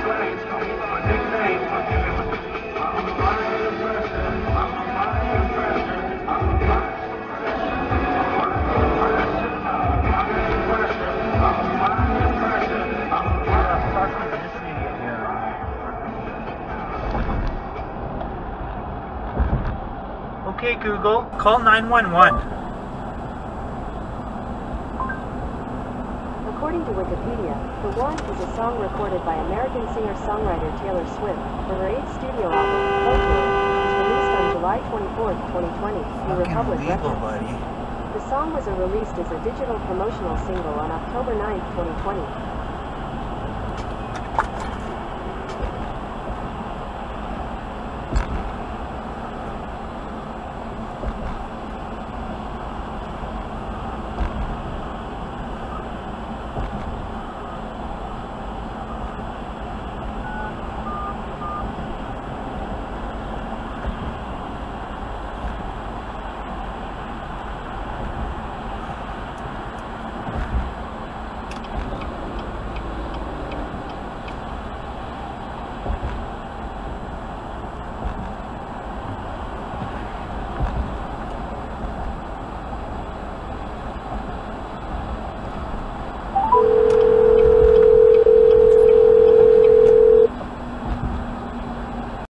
Okay, Google, call 911. According to Wikipedia, The One is a song recorded by American singer-songwriter Taylor Swift for her 8th studio album, Folklore, which was released on July 24, 2020, through Republic Records. Buddy. The song was released as a digital promotional single on October 9, 2020.